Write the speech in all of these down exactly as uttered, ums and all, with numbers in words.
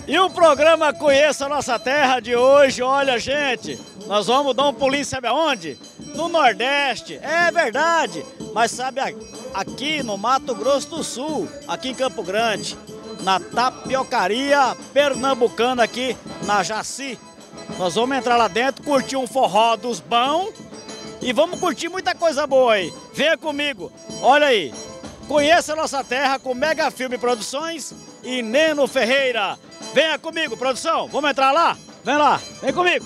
E o programa Conheça a Nossa Terra de hoje, olha gente, nós vamos dar um pulinho, sabe aonde? No Nordeste, é verdade, mas sabe aqui no Mato Grosso do Sul, aqui em Campo Grande, na tapiocaria pernambucana aqui na Jaci. Nós vamos entrar lá dentro, curtir um forró dos bons e vamos curtir muita coisa boa aí. Venha comigo, olha aí, Conheça a Nossa Terra com Mega Filme Produções e Neno Ferreira. Venha comigo, produção, vamos entrar lá? Vem lá, vem comigo.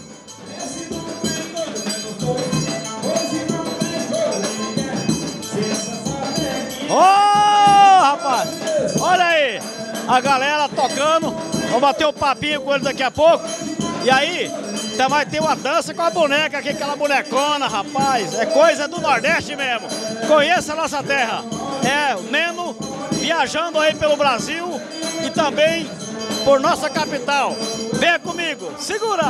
Ô, oh, rapaz, olha aí, a galera tocando, vamos bater um papinho com ele daqui a pouco. E aí, também tem uma dança com a boneca aqui, aquela bonecona, rapaz, é coisa do Nordeste mesmo. Conheça a nossa terra, é o Neno viajando aí pelo Brasil e também por nossa capital. Venha comigo, segura!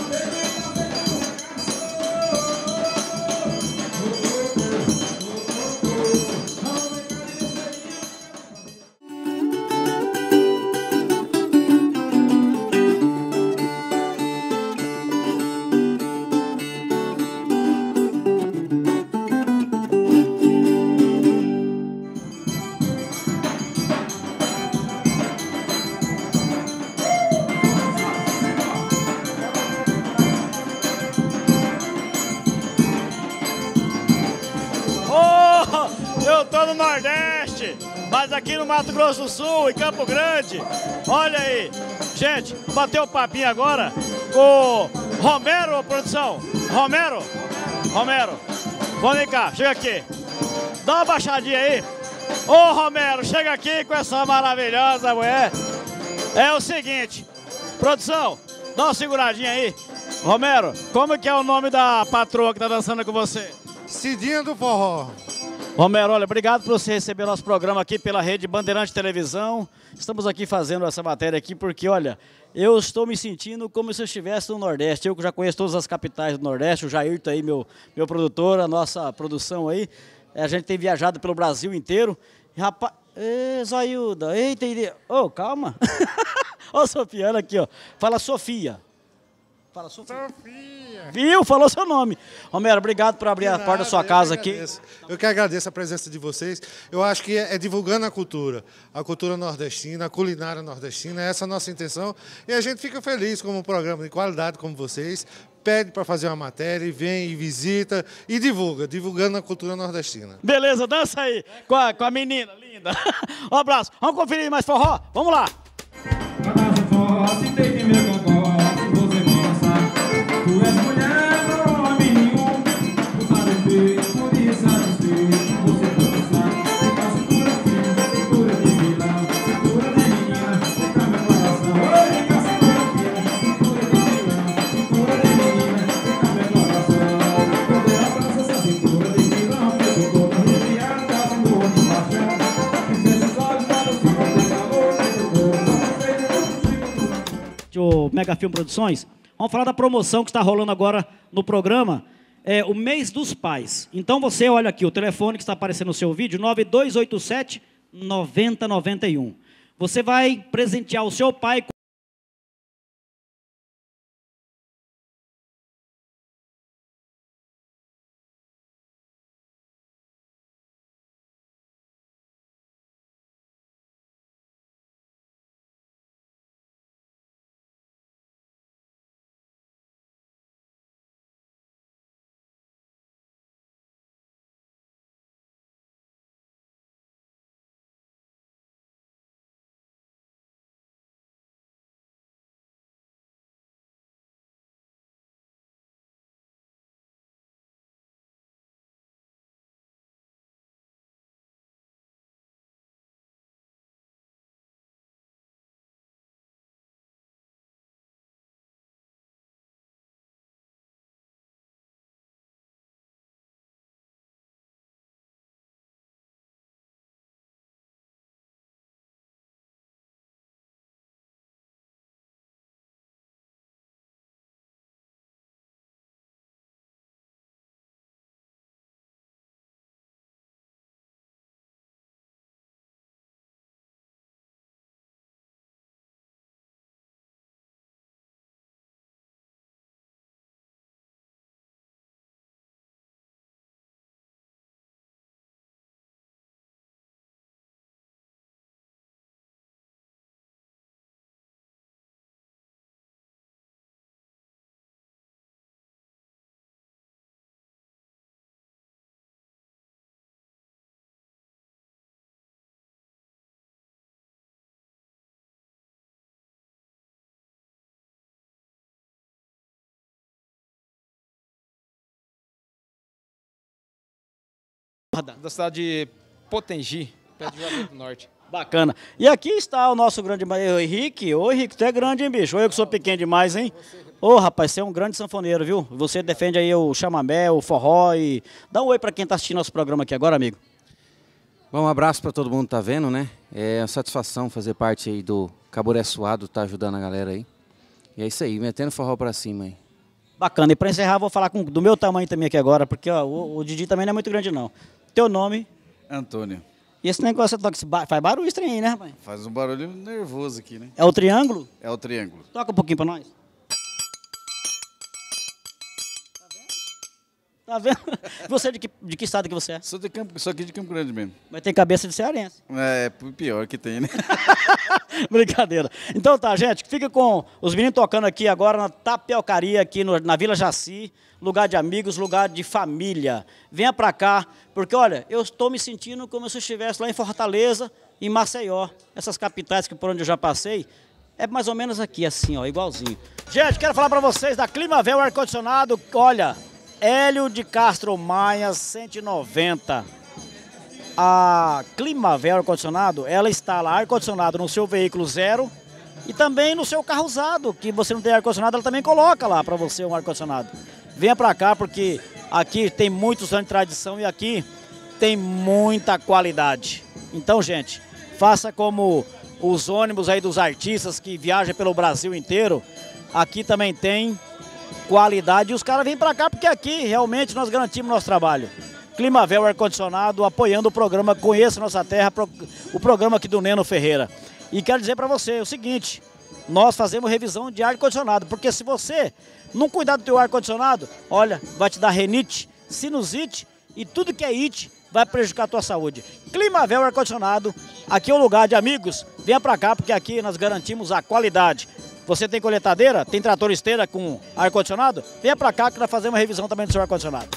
Eu tô no Nordeste, mas aqui no Mato Grosso do Sul, em Campo Grande. Olha aí, gente, bateu o papinho agora com Romero, produção. Romero, Romero, vamos cá, chega aqui. Dá uma baixadinha aí. Ô Romero, chega aqui com essa maravilhosa mulher. É o seguinte, produção, dá uma seguradinha aí. Romero, como que é o nome da patroa que tá dançando com você? Cidinha do Forró. Romero, olha, obrigado por você receber nosso programa aqui pela Rede Bandeirante Televisão. Estamos aqui fazendo essa matéria aqui porque, olha, eu estou me sentindo como se eu estivesse no Nordeste. Eu que já conheço todas as capitais do Nordeste, o Jair tá aí, meu, meu produtor, a nossa produção aí. A gente tem viajado pelo Brasil inteiro. E, rapaz, ê, Zoiuda, eita, ô, oh, calma. Ó, Sofia, olha aqui, ó. Fala Sofia. Fala Sofia. Sofia. Viu? Falou seu nome. Romero, obrigado por abrir nada, a porta da sua casa aqui. Eu que agradeço a presença de vocês. Eu acho que é, é divulgando a cultura, a cultura nordestina, a culinária nordestina. Essa é a nossa intenção. E a gente fica feliz com um programa de qualidade como vocês. Pede para fazer uma matéria e vem e visita e divulga, divulgando a cultura nordestina. Beleza, dança aí com a, com a menina linda. Um abraço. Vamos conferir mais forró? Vamos lá. Tu és mulher, não homem nenhum. Tu sabe ver, por isso satisfeito. Você pode usar. Tem a cintura fina, cintura de vilão, cintura de menina, toca meu coração. Oi, tem a cintura fina, cintura de vilão, cintura de menina, toca meu coração. Quando ela dança essa cintura de vilão, fico toda arrepiada, tá sendo de paixão. E fecha os olhos para o cima, tem calor, tem o corpo, só feito do Mega Filme Produções. Vamos falar da promoção que está rolando agora no programa, é o mês dos pais. Então você olha aqui, o telefone que está aparecendo no seu vídeo, nove dois oito sete, nove zero nove um. Você vai presentear o seu pai com Da cidade de Potengi, perto de Juazeiro do Norte. Bacana. E aqui está o nosso grande ma- Ô, Henrique. Ô, Henrique, tu é grande, hein, bicho? Eu que sou pequeno demais, hein? Ô, rapaz, você é um grande sanfoneiro, viu? Você defende aí o chamamé, o forró e... Dá um oi pra quem tá assistindo nosso programa aqui agora, amigo. Bom, um abraço para todo mundo que tá vendo, né? É uma satisfação fazer parte aí do Caburé Suado, tá ajudando a galera aí. E é isso aí, metendo forró pra cima aí. Bacana. E pra encerrar, vou falar com, do meu tamanho também aqui agora, porque ó, o, o Didi também não é muito grande, não. Teu nome... Antônio. E esse negócio que toca, esse ba- faz barulho estranho aí, né, rapaz? Faz um barulho nervoso aqui, né? É o triângulo? É o triângulo. Toca um pouquinho pra nós. Tá vendo? Você de que, de que estado que você é? Sou, de Campo, sou aqui de Campo Grande mesmo. Mas tem cabeça de cearense. É, pior que tem, né? Brincadeira. Então tá, gente, fica com os meninos tocando aqui agora na Tapiocaria, aqui no- na Vila Jaci, lugar de amigos, lugar de família. Venha pra cá, porque olha, eu estou me sentindo como se eu estivesse lá em Fortaleza, em Maceió, essas capitais que por onde eu já passei, é mais ou menos aqui, assim, ó, igualzinho. Gente, quero falar pra vocês da Climavel Ar-Condicionado, olha, Hélio de Castro Maia, cento e noventa. A Climavel Ar-Condicionado, ela instala ar-condicionado no seu veículo zero e também no seu carro usado, que você não tem ar-condicionado, ela também coloca lá para você um ar-condicionado. Venha para cá porque aqui tem muitos anos de tradição e aqui tem muita qualidade. Então, gente, faça como os ônibus aí dos artistas que viajam pelo Brasil inteiro, aqui também tem qualidade e os caras vêm para cá porque aqui realmente nós garantimos nosso trabalho. Climavel Ar-Condicionado, apoiando o programa Conheça Nossa Terra, pro- o programa aqui do Neno Ferreira. E quero dizer para você o seguinte, nós fazemos revisão de ar-condicionado, porque se você não cuidar do teu ar-condicionado, olha, vai te dar renite, sinusite e tudo que é it vai prejudicar a tua saúde. Climavel Ar-Condicionado, aqui é o lugar de amigos, venha para cá porque aqui nós garantimos a qualidade. Você tem coletadeira? Tem trator esteira com ar-condicionado? Venha para cá que nós fazemos uma revisão também do seu ar-condicionado.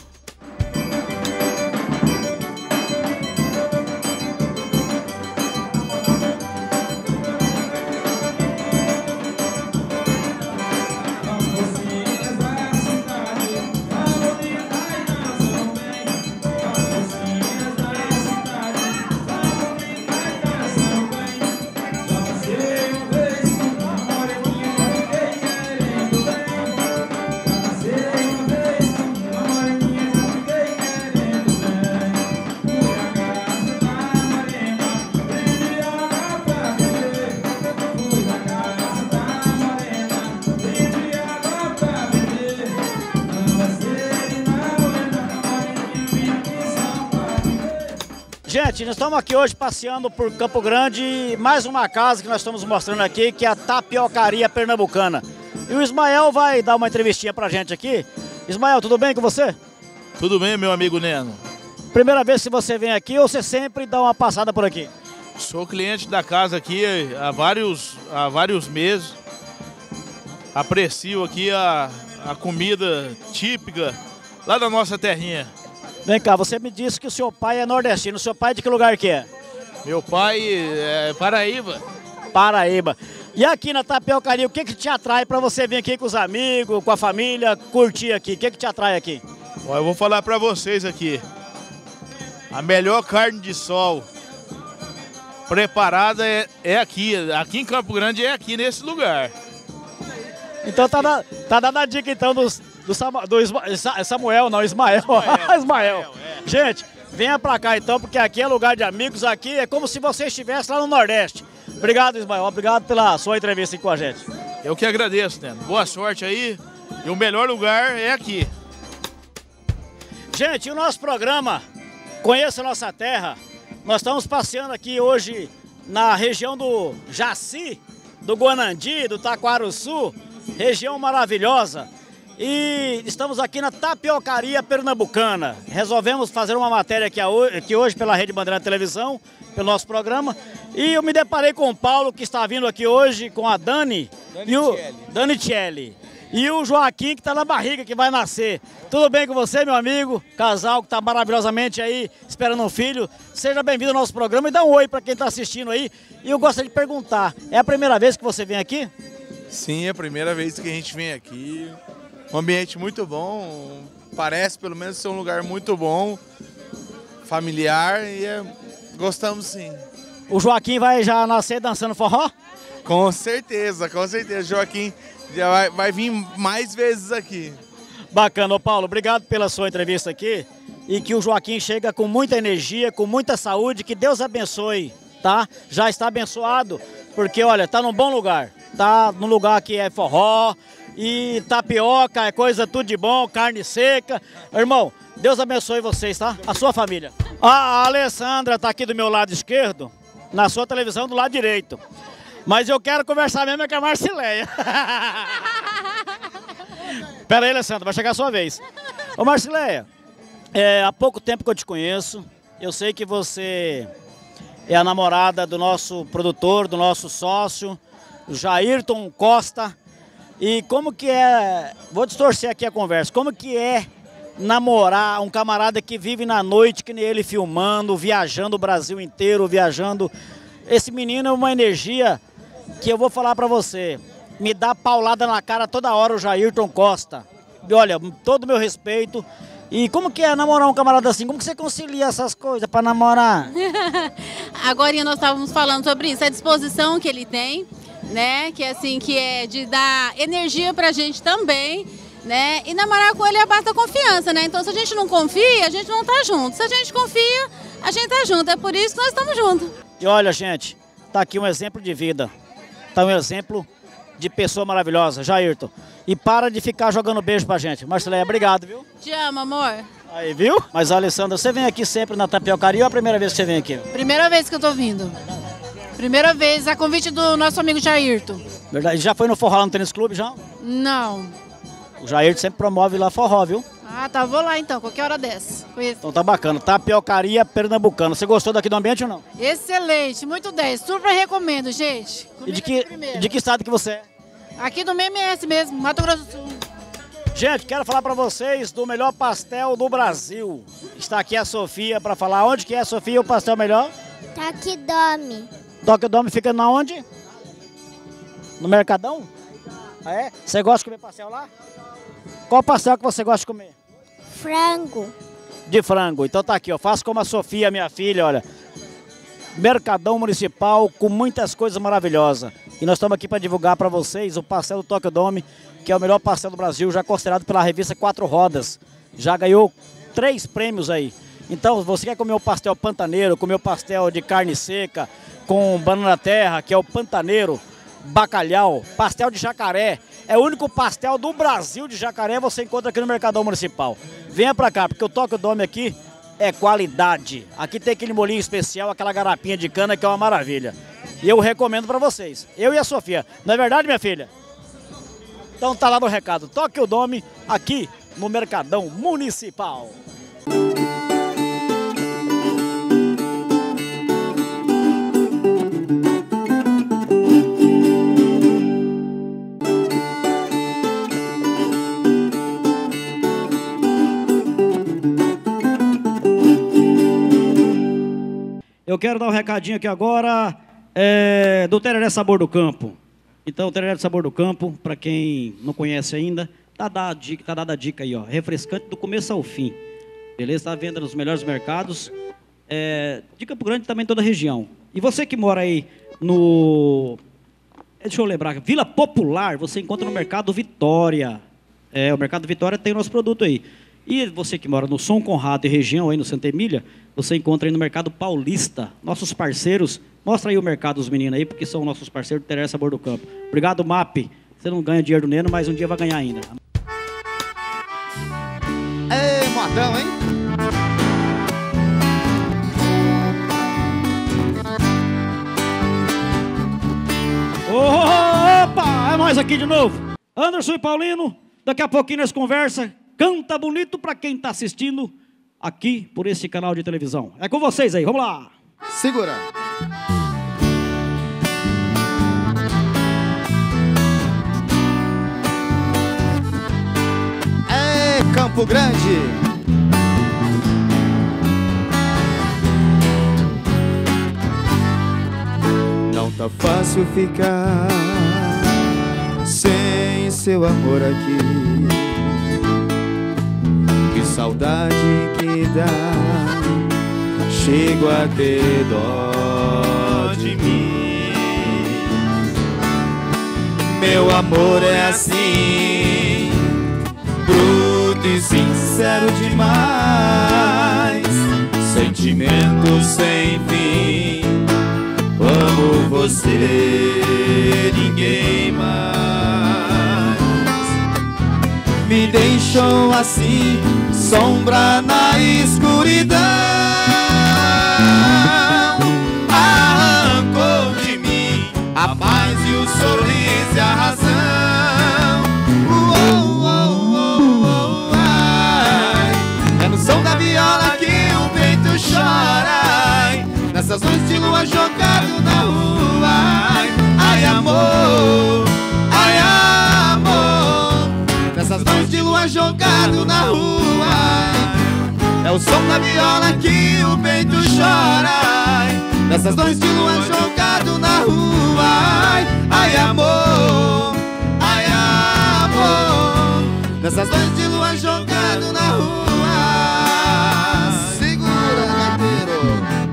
As mocinhas da cidade, a bonita e dançam bem. As mocinhas da cidade, a bonita e dançam bem. Já passei uma vez com uma moreninha, já fiquei querendo bem. Já passei uma vez com uma moreninha, já fiquei querendo bem. Fui à casa da morena, bebi água pra beber. Fui na casa da morena, bebi água pra beber. Não vai ser na morena, a moreninha vim aqui só pra beber. Gente, nós estamos aqui hoje passeando por Campo Grande, mais uma casa que nós estamos mostrando aqui, que é a Tapiocaria Pernambucana. E o Ismael vai dar uma entrevistinha pra gente aqui. Ismael, tudo bem com você? Tudo bem, meu amigo Neno? Primeira vez que você vem aqui ou você sempre dá uma passada por aqui? Sou cliente da casa aqui há vários, há vários meses. Aprecio aqui a, a comida típica lá da nossa terrinha. Vem cá, você me disse que o seu pai é nordestino. O seu pai de que lugar que é? Meu pai é Paraíba. Paraíba. E aqui na Tapiocaria, o que que te atrai pra você vir aqui com os amigos, com a família, curtir aqui? O que que te atrai aqui? Ó, eu vou falar pra vocês aqui. A melhor carne de sol preparada é, é aqui. Aqui em Campo Grande é aqui nesse lugar. Então tá, da, tá dando a dica então dos, do, Sama- do Isma- Sa- Samuel, não, Ismael. Ismael. Ismael. Gente, venha pra cá então, porque aqui é lugar de amigos, aqui é como se você estivesse lá no Nordeste. Obrigado, Ismael, obrigado pela sua entrevista aqui com a gente. Eu que agradeço, Neno. Boa sorte aí. E o melhor lugar é aqui. Gente, o nosso programa Conheça a Nossa Terra, nós estamos passeando aqui hoje na região do Jaci, do Guanandi, do Taquaruçu, região maravilhosa. E estamos aqui na Tapiocaria Pernambucana. Resolvemos fazer uma matéria aqui, a ho- aqui hoje pela Rede Bandeirante Televisão, pelo nosso programa. E eu me deparei com o Paulo, que está vindo aqui hoje, com a Dani. Dani e o Tchelle. Dani Tchelle. E o Joaquim, que está na barriga, que vai nascer. Tudo bem com você, meu amigo? Casal que está maravilhosamente aí, esperando um filho. Seja bem-vindo ao nosso programa e dá um oi para quem está assistindo aí. E eu gostaria de perguntar, é a primeira vez que você vem aqui? Sim, é a primeira vez que a gente vem aqui. Um ambiente muito bom, parece pelo menos ser um lugar muito bom. familiar e é, gostamos sim. O Joaquim vai já nascer dançando forró? Com certeza, com certeza. Joaquim já vai, vai vir mais vezes aqui. Bacana, ô Paulo, obrigado pela sua entrevista aqui e que o Joaquim chega com muita energia, com muita saúde, que Deus abençoe, tá? Já está abençoado, porque olha, tá num bom lugar, tá num lugar que é forró e tapioca, é coisa tudo de bom, carne seca. Irmão, Deus abençoe vocês, tá? A sua família. A Alessandra tá aqui do meu lado esquerdo, na sua televisão do lado direito. Mas eu quero conversar mesmo com a Marcileia. Pera aí, Alessandra, vai chegar a sua vez. Ô Marcileia, é, há pouco tempo que eu te conheço, eu sei que você é a namorada do nosso produtor, do nosso sócio, Jairton Costa. E como que é, vou distorcer aqui a conversa, como que é namorar um camarada que vive na noite, que nem ele filmando, viajando o Brasil inteiro, viajando. Esse menino é uma energia que eu vou falar pra você. Me dá paulada na cara toda hora o Jairton Costa. E olha, todo o meu respeito. E como que é namorar um camarada assim? Como que você concilia essas coisas pra namorar? Agora nós estávamos falando sobre isso, a disposição que ele tem, né? Que assim, que é de dar energia pra gente também, né? E namorar com ele é a base da confiança, né? Então se a gente não confia, a gente não tá junto. Se a gente confia, a gente tá junto. É por isso que nós estamos juntos. E olha, gente, tá aqui um exemplo de vida. Tá um exemplo de pessoa maravilhosa, Jairton. E para de ficar jogando beijo pra gente. Marcileia, obrigado, viu? Te amo, amor. Aí, viu? Mas, Alessandra, você vem aqui sempre na Tapiocaria ou é a primeira vez que você vem aqui? Primeira vez que eu tô vindo. Primeira vez, a convite do nosso amigo Jairton. Verdade. Já foi no forró lá no Tênis Clube, já? Não. O Jairton sempre promove lá forró, viu? Ah, tá, vou lá então, qualquer hora dessa. Conheço. Então tá bacana. Tapiocaria Pernambucana. Você gostou daqui do ambiente ou não? Excelente, muito dez. Super recomendo, gente. E de que, de que estado que você é? Aqui do M M S mesmo, Mato Grosso do Sul. Gente, quero falar pra vocês do melhor pastel do Brasil. Está aqui a Sofia pra falar. Onde que é, Sofia, o pastel melhor? Taquidome. Taquidome fica na onde? No Mercadão? Ah, é? Você gosta de comer pastel lá? Qual pastel que você gosta de comer? Frango. De frango. Então tá aqui, ó. Faço como a Sofia, minha filha, olha. Mercadão Municipal com muitas coisas maravilhosas. E nós estamos aqui para divulgar para vocês o pastel do Tokyo Dome, que é o melhor pastel do Brasil, já considerado pela revista Quatro Rodas. Já ganhou três prêmios aí. Então, você quer comer o pastel pantaneiro, comer o pastel de carne seca, com banana terra, que é o pantaneiro, bacalhau, pastel de jacaré. É o único pastel do Brasil de jacaré, você encontra aqui no Mercadão Municipal. Venha pra cá, porque o Tokyo Dome aqui é qualidade. Aqui tem aquele molinho especial, aquela garapinha de cana que é uma maravilha. E eu recomendo pra vocês. Eu e a Sofia. Não é verdade, minha filha? Então tá lá no recado. Tokyo Dome aqui no Mercadão Municipal. Eu quero dar um recadinho aqui agora é, do Tereré Sabor do Campo. Então, o Tereré Sabor do Campo, para quem não conhece ainda, tá dada a dica, tá dada a dica aí, ó, refrescante do começo ao fim. Beleza? Está à venda nos melhores mercados. É, de Campo Grande também toda a região. E você que mora aí no... Deixa eu lembrar, Vila Popular, você encontra no Mercado Vitória. É, o Mercado Vitória tem o nosso produto aí. E você que mora no São Conrado e região, aí no Santa Emília, você encontra aí no Mercado Paulista. Nossos parceiros, mostra aí o mercado dos meninos aí, porque são nossos parceiros do Tereré Sabor do Campo. Obrigado, M A P. Você não ganha dinheiro do Neno, mas um dia vai ganhar ainda. Ei, modão, hein? Opa, é nós aqui de novo. Anderson e Paulino, daqui a pouquinho nós conversa. Canta bonito pra quem tá assistindo aqui por esse canal de televisão. É com vocês aí, vamos lá. Segura. É Campo Grande. Não tá fácil ficar sem seu amor aqui. Que saudade que dá chego a ter dó de mim. Meu amor é assim, bruto e sincero demais, sentimento sem fim. Amo você, ninguém mais. Me deixou assim, sombra na escuridão. Arrancou de mim a paz e o sorriso e a razão. Uou, uou, uou, uou, ai. É no som da viola que o peito chora, ai. Nessas noites de lua jogado na rua, ai, ai amor, ai amor. Nessas noites de lua jogado na rua, é o som da viola que o peito chora, ai. Nessas noites de lua jogado na rua, ai, ai amor, ai amor. Nessas noites de lua jogado na rua. Segura, gaiteiro.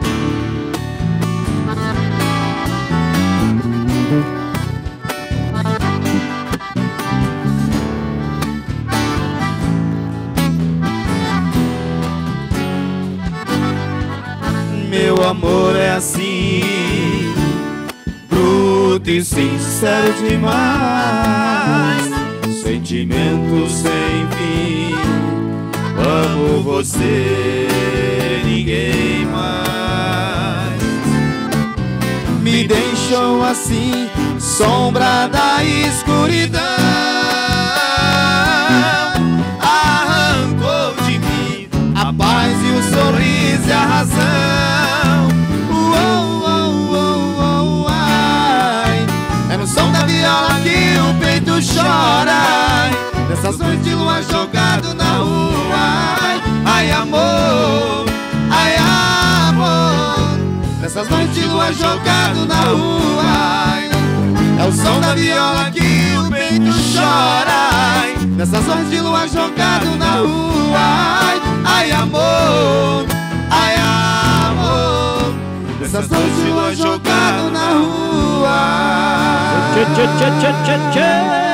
Meu amor é assim, bruto e sincero demais, sentimento sem fim. Amo você, ninguém mais. Me deixou assim, sombra da escuridão. Arrancou de mim a paz e o sorriso e a razão. Som da viola que o peito chora, ai. Nessas noites de lua jogado na rua, ai, ai amor, ai amor. Nessas noites de lua jogado na rua, ai. É o som da viola que o peito chora, ai. Nessas noites de lua jogado na rua, ai, ai amor, ai amor. Nessas noites de lua jogado na rua. Tchê, tchê, tchê, tchê, tchê, tchê.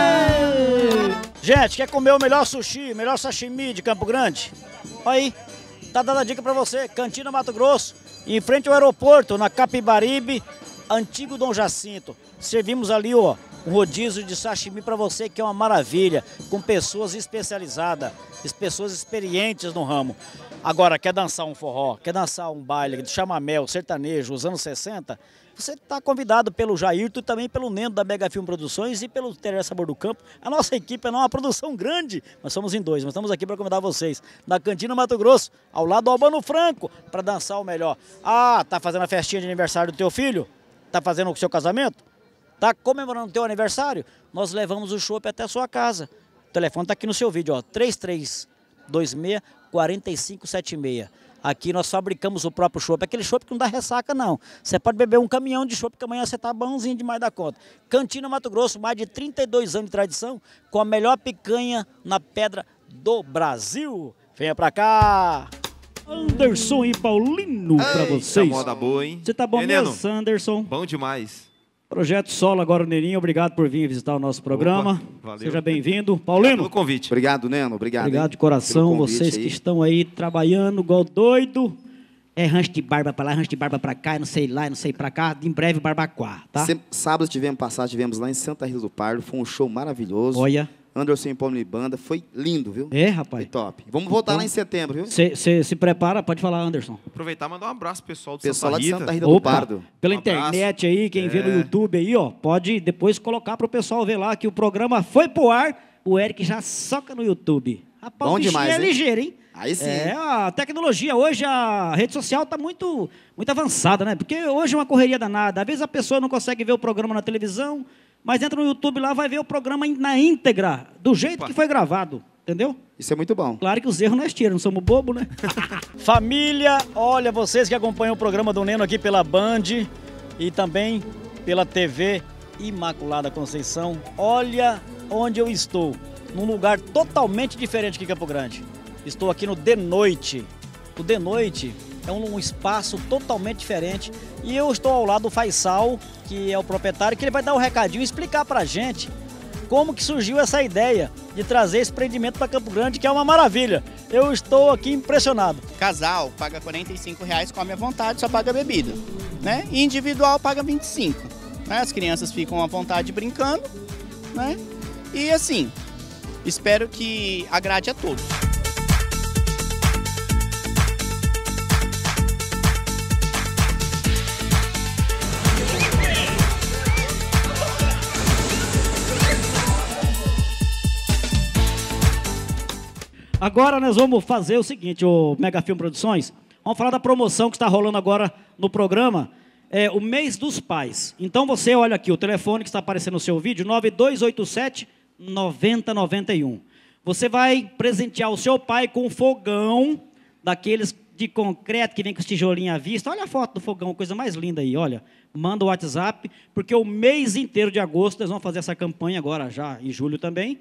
Gente, quer comer o melhor sushi, melhor sashimi de Campo Grande? Aí, tá dando a dica pra você. Cantina Mato Grosso, em frente ao aeroporto, na Capibaribe, antigo Dom Jacinto. Servimos ali, ó, um rodízio de sashimi pra você, que é uma maravilha, com pessoas especializadas, pessoas experientes no ramo. Agora, quer dançar um forró, quer dançar um baile de chamamé, sertanejo, os anos sessenta? Você está convidado pelo Jairto e também pelo Neno da Mega Film Produções e pelo Teré Sabor do Campo. A nossa equipe é uma produção grande, nós somos em dois, nós estamos aqui para convidar vocês na Cantina Mato Grosso, ao lado do Albano Franco, para dançar o melhor. Ah, tá fazendo a festinha de aniversário do teu filho? Tá fazendo o seu casamento? Tá comemorando o teu aniversário? Nós levamos o chopp até a sua casa. O telefone tá aqui no seu vídeo, ó, três três dois seis, quatro cinco sete seis. Aqui nós fabricamos o próprio chopp, aquele chopp que não dá ressaca não. Você pode beber um caminhão de chopp que amanhã você tá bonzinho demais da conta. Cantina Mato Grosso, mais de trinta e dois anos de tradição, com a melhor picanha na pedra do Brasil. Venha pra cá! Anderson e Paulino pra vocês. Moda boa, hein? Você tá bom mesmo, Anderson? Bom demais. Projeto Solo agora, o Neninho, obrigado por vir visitar o nosso programa. Opa, valeu. Seja bem-vindo. Paulino. Pelo convite. Obrigado, Neno. Obrigado. Obrigado de coração. Vocês aí que estão aí trabalhando igual doido. É rancho de barba pra lá, rancho de barba pra cá, não sei lá, não sei pra cá. Em breve, Barbacoa, tá? Sempre, sábado tivemos passado, tivemos lá em Santa Rita do Pardo. Foi um show maravilhoso. Olha. Anderson e Paulino e Banda. Foi lindo, viu? É, rapaz. Foi top. Vamos voltar então, lá em setembro, viu? Você se prepara, pode falar, Anderson. Aproveitar e mandar um abraço pro pessoal do pessoal Santa Rita. Lá de Santa Rita Opa, do Pardo. Pela um internet aí, quem é. vê no YouTube aí, ó, pode depois colocar pro pessoal ver lá que o programa foi pro ar. O Eric já soca no YouTube. Rapaz, bom o bichinho demais, é hein? ligeiro, hein? Aí sim. É, a tecnologia hoje, a rede social tá muito, muito avançada, né? Porque hoje é uma correria danada. Às vezes a pessoa não consegue ver o programa na televisão, mas entra no YouTube lá, vai ver o programa na íntegra, do jeito Opa. que foi gravado, entendeu? Isso é muito bom. Claro que os erros nós tiramos, não somos bobo, né? Família, olha, vocês que acompanham o programa do Neno aqui pela Band e também pela T V Imaculada Conceição, olha onde eu estou, num lugar totalmente diferente que Campo Grande. Estou aqui no De Noite. O De Noite é um, um espaço totalmente diferente. E eu estou ao lado do Faisal, que é o proprietário, que ele vai dar um recadinho e explicar pra gente como que surgiu essa ideia de trazer esse empreendimento para Campo Grande, que é uma maravilha. Eu estou aqui impressionado. Casal paga quarenta e cinco reais, come à vontade, só paga bebida, né? E individual paga vinte e cinco, né? As crianças ficam à vontade brincando, né? E assim, espero que agrade a todos. Agora nós vamos fazer o seguinte, o Mega Film Produções, vamos falar da promoção que está rolando agora no programa, é o mês dos pais. Então você olha aqui, o telefone que está aparecendo no seu vídeo, nove dois oito sete, nove zero nove um. Você vai presentear o seu pai com um fogão, daqueles de concreto que vem com os tijolinhos à vista. Olha a foto do fogão, coisa mais linda aí, olha. Manda o WhatsApp, porque o mês inteiro de agosto nós vamos fazer essa campanha agora já, em julho também.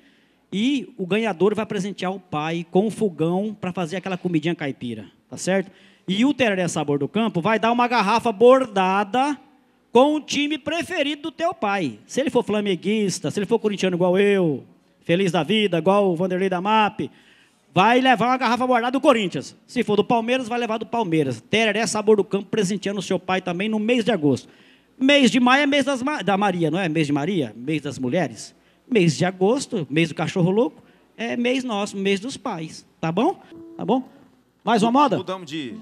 E o ganhador vai presentear o pai com um fogão para fazer aquela comidinha caipira, tá certo? E o Tereré Sabor do Campo vai dar uma garrafa bordada com o time preferido do teu pai. Se ele for flamenguista, se ele for corintiano igual eu, feliz da vida, igual o Vanderlei da M A P, vai levar uma garrafa bordada do Corinthians. Se for do Palmeiras, vai levar do Palmeiras. Tereré Sabor do Campo presenteando o seu pai também no mês de agosto. Mês de maio é mês das, da Maria, não é? Mês de Maria? Mês das mulheres. Mês de agosto, mês do cachorro louco, é mês nosso, mês dos pais. Tá bom? Tá bom? Mais uma moda? Mudamos de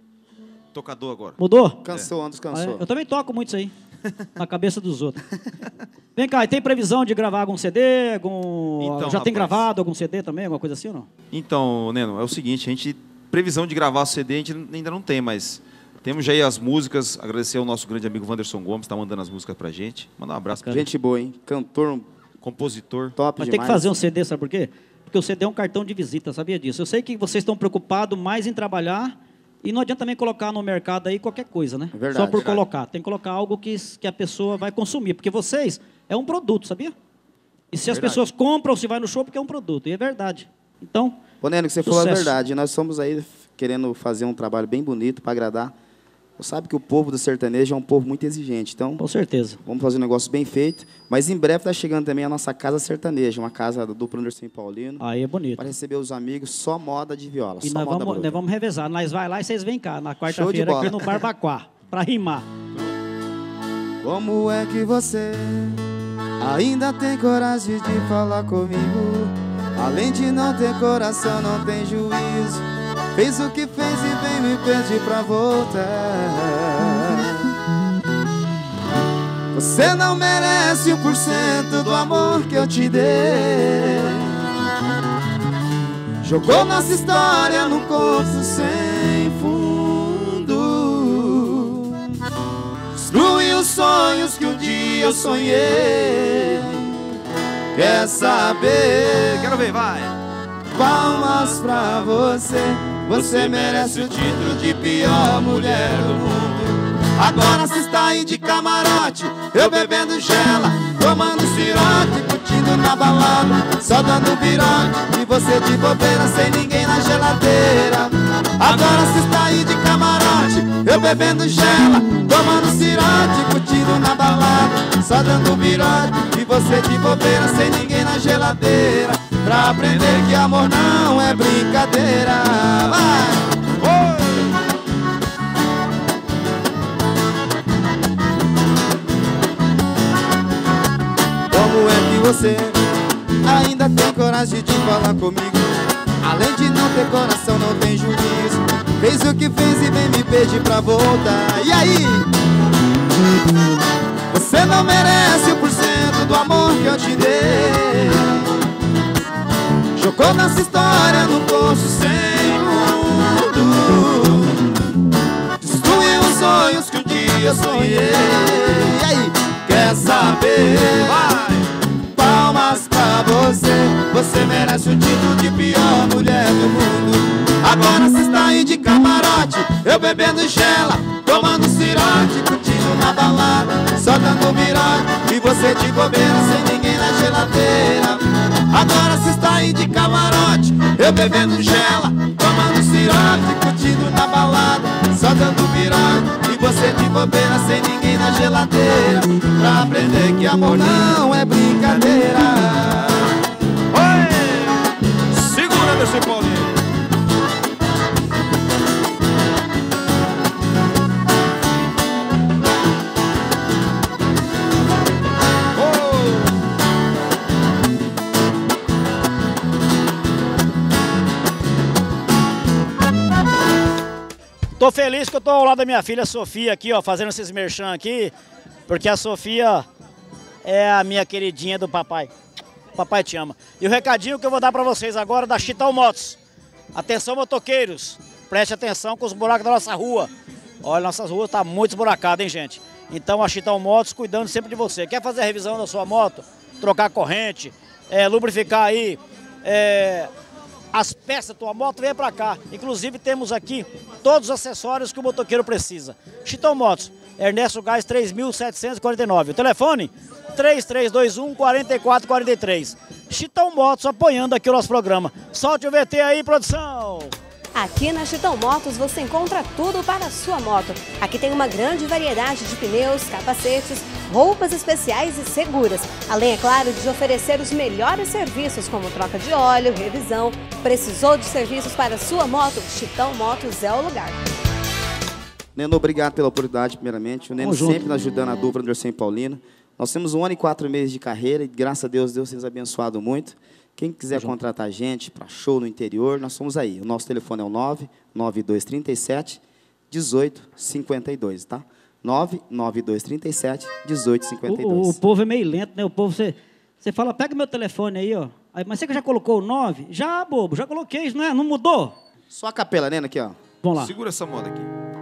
tocador agora. Mudou? Cansou, antes cansou. Eu também toco muito isso aí, na cabeça dos outros. Vem cá, e tem previsão de gravar algum C D? Algum... Então, Já tem rapaz, gravado algum C D também, alguma coisa assim ou não? Então, Neno, é o seguinte, a gente, previsão de gravar o C D a gente ainda não tem, mas temos já aí as músicas, agradecer ao nosso grande amigo Wanderson Gomes, está mandando as músicas pra gente. Mandar um abraço pra gente. Gente boa, hein? Cantor, compositor. Top Mas demais. tem que fazer um C D, sabe por quê? Porque o C D é um cartão de visita, sabia disso? Eu sei que vocês estão preocupados mais em trabalhar e não adianta também colocar no mercado aí qualquer coisa, né? É verdade, Só por verdade. colocar. Tem que colocar algo que, que a pessoa vai consumir, porque vocês é um produto, sabia? E se as Verdade. pessoas compram, se vai no show, porque é um produto. E é verdade. Então, Ô, Neno, que você falou a sucesso. verdade. Nós somos aí querendo fazer um trabalho bem bonito para agradar. Você sabe que o povo do sertanejo é um povo muito exigente. Então, com certeza. Vamos fazer um negócio bem feito. Mas em breve está chegando também a nossa casa sertaneja, uma casa do Anderson Paulino. Aí é bonito. Para receber os amigos, só moda de viola. E só nós moda vamos, bruta. nós vamos revezar. Nós vai lá e vocês vêm cá, na Show de quarta-feira, bola. aqui no Barbacoa, para rimar. Como é que você ainda tem coragem de falar comigo? Além de não ter coração, não tem juízo. Fez o que fez e vem me pedir pra voltar. Você não merece um por cento do amor que eu te dei. Jogou nossa história num corpo sem fundo. Destruiu os sonhos que um dia eu sonhei. Quer saber? Quero ver, vai! Palmas pra você. Você merece o título de pior mulher do mundo. Agora cê está aí de camarote, eu bebendo gela, tomando cirote, curtindo na balada, só dando virote, e você de bobeira sem ninguém na geladeira. Agora cê está aí de camarote, eu bebendo gela, tomando cirote, curtindo na balada, só dando virote, e você de bobeira sem ninguém na geladeira. Pra aprender que amor não é brincadeira. Vai! Oi! Como é que você ainda tem coragem de falar comigo? Além de não ter coração, não tem juízo. Fez o que fez e vem me pedir pra voltar. E aí? Você não merece o por cento do amor que eu te dei. Jogou nossa história no poço sem fundo. Destruiu os sonhos que um dia eu sonhei. E aí, quer saber? Vai! Palmas pra você. Você merece o título de pior mulher do mundo. Agora cê está aí de camarote, eu bebendo gela, tomando cirote, curtindo na balada, só dando virote, e você de bobeira sem ninguém na geladeira. Agora cê está aí de camarote, eu bebendo gela, tomando cirote, curtindo na balada, bobeira sem ninguém na geladeira, pra aprender que amor não é brincadeira. Oi! Segura, Anderson Paulinho. Tô feliz que eu tô ao lado da minha filha Sofia aqui, ó, fazendo esses merchan aqui, porque a Sofia é a minha queridinha do papai. Papai te ama. E o recadinho que eu vou dar pra vocês agora da Chitão Motos. Atenção, motoqueiros, preste atenção com os buracos da nossa rua. Olha, nossas ruas tá muito esburacada, hein, gente? Então a Chitão Motos cuidando sempre de você. Quer fazer a revisão da sua moto? Trocar corrente, é, lubrificar aí, é... as peças da tua moto, vem pra cá. Inclusive temos aqui todos os acessórios que o motoqueiro precisa. Chitão Motos, Ernesto Gás três mil setecentos e quarenta e nove. O telefone três três dois um, quatro quatro quatro três. Chitão Motos apoiando aqui o nosso programa. Solte o V T aí, produção! Aqui na Chitão Motos você encontra tudo para a sua moto. Aqui tem uma grande variedade de pneus, capacetes, roupas especiais e seguras. Além, é claro, de oferecer os melhores serviços como troca de óleo, revisão. Precisou de serviços para a sua moto? Chitão Motos é o lugar. Neno, obrigado pela oportunidade, primeiramente. O Neno Vamos sempre junto. ajudando a dupla Anderson e Paulino. Nós temos um ano e quatro meses de carreira e, graças a Deus, Deus tem nos abençoado muito. Quem quiser contratar a gente para show no interior, nós somos aí. O nosso telefone é o nove nove dois três sete, um oito cinco dois, tá? nove nove dois três sete, um oito cinco dois. O, o povo é meio lento, né? O povo, você, você fala, pega meu telefone aí, ó. Aí, mas você que já colocou o nove? Já, bobo, já coloquei, não é? Não mudou? Só a capela, Neno, aqui, ó. Vamos lá. Segura essa moda aqui.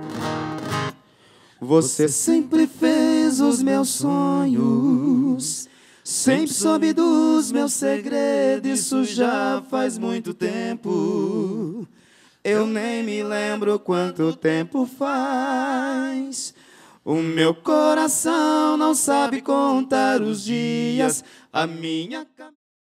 Você sempre fez os meus sonhos, sempre soube dos meus segredos, isso já faz muito tempo. Eu nem me lembro quanto tempo faz. O meu coração não sabe contar os dias, a minha